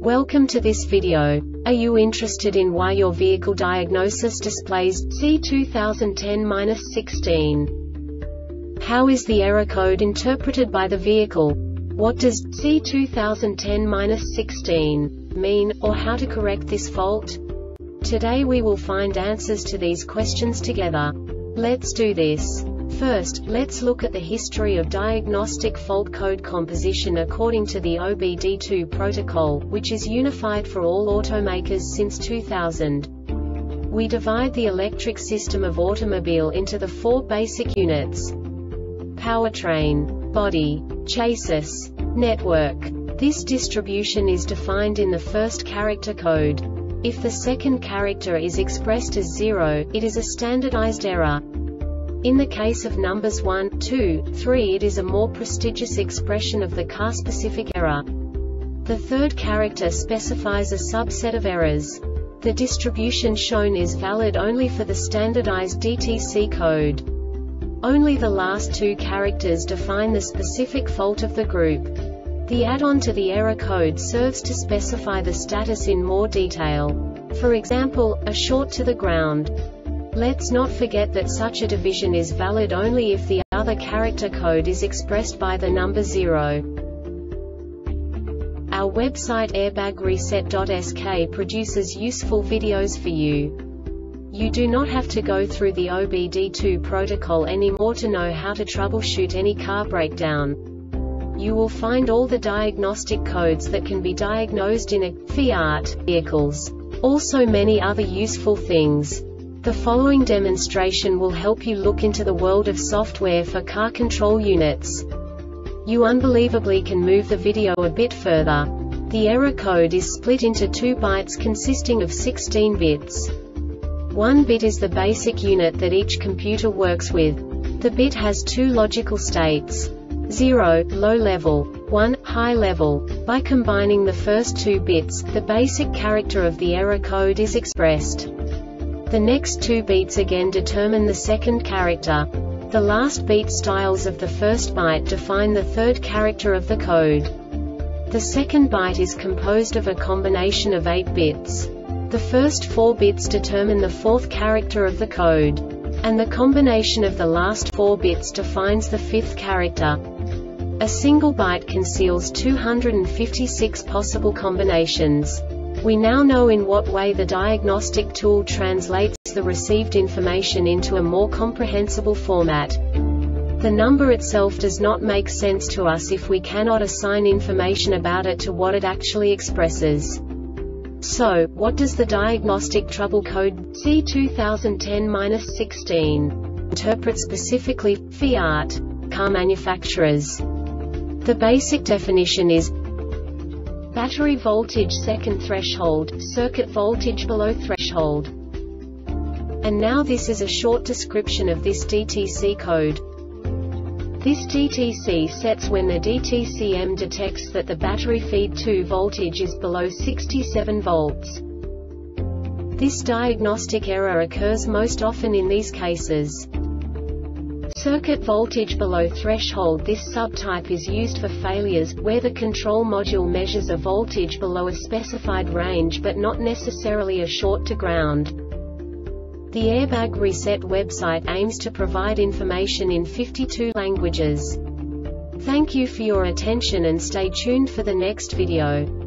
Welcome to this video. Are you interested in why your vehicle diagnosis displays C2010-16? How is the error code interpreted by the vehicle? What does C2010-16 mean, or how to correct this fault? Today we will find answers to these questions together. Let's do this. First, let's look at the history of diagnostic fault code composition according to the OBD2 protocol, which is unified for all automakers since 2000. We divide the electric system of automobile into the four basic units: powertrain, body, chassis, network. This distribution is defined in the first character code. If the second character is expressed as 0, it is a standardized error. In the case of numbers 1, 2, 3, it is a more prestigious expression of the car-specific error. The third character specifies a subset of errors. The distribution shown is valid only for the standardized DTC code. Only the last two characters define the specific fault of the group. The add-on to the error code serves to specify the status in more detail. For example, a short to the ground. Let's not forget that such a division is valid only if the other character code is expressed by the number 0. Our website airbagreset.sk produces useful videos for you. You do not have to go through the OBD2 protocol anymore to know how to troubleshoot any car breakdown. You will find all the diagnostic codes that can be diagnosed in a Fiat vehicles. Also many other useful things. The following demonstration will help you look into the world of software for car control units. You unbelievably can move the video a bit further. The error code is split into 2 bytes consisting of 16 bits. 1 bit is the basic unit that each computer works with. The bit has 2 logical states: 0, low level, 1, high level. By combining the first 2 bits, the basic character of the error code is expressed. The next 2 beats again determine the second character. The last beat styles of the first byte define the third character of the code. The second byte is composed of a combination of 8 bits. The first 4 bits determine the fourth character of the code. And the combination of the last 4 bits defines the fifth character. A single byte conceals 256 possible combinations. We now know in what way the diagnostic tool translates the received information into a more comprehensible format. The number itself does not make sense to us if we cannot assign information about it to what it actually expresses. So, what does the diagnostic trouble code C2010-16 interpret specifically for Fiat car manufacturers? The basic definition is battery voltage second threshold, circuit voltage below threshold. And now this is a short description of this DTC code. This DTC sets when the DTCM detects that the battery feed 2 voltage is below 67 volts. This diagnostic error occurs most often in these cases: circuit voltage below threshold. This subtype is used for failures where the control module measures a voltage below a specified range but not necessarily a short to ground. The Airbag Reset website aims to provide information in 52 languages. Thank you for your attention and stay tuned for the next video.